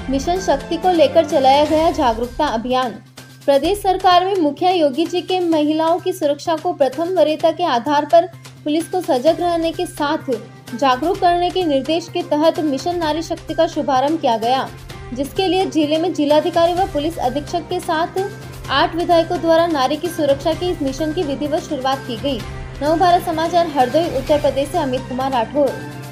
Mission शक्ति को लेकर चलाया गया जागरूकता अभियान। प्रदेश सरकार में मुखिया योगी जी के महिलाओं की सुरक्षा को प्रथम वरीयता के आधार पर पुलिस को सजग रहने के साथ जागरूक करने के निर्देश के तहत मिशन नारी शक्ति का शुभारंभ किया गया, जिसके लिए जिले में जिलाधिकारी व पुलिस अधीक्षक के साथ 8 विधायकों द्वारा नारी की सुरक्षा के इस मिशन की विधिवत शुरुआत की गई। नव भारत समाचार हरदोई उत्तर प्रदेश से अमित कुमार राठौर।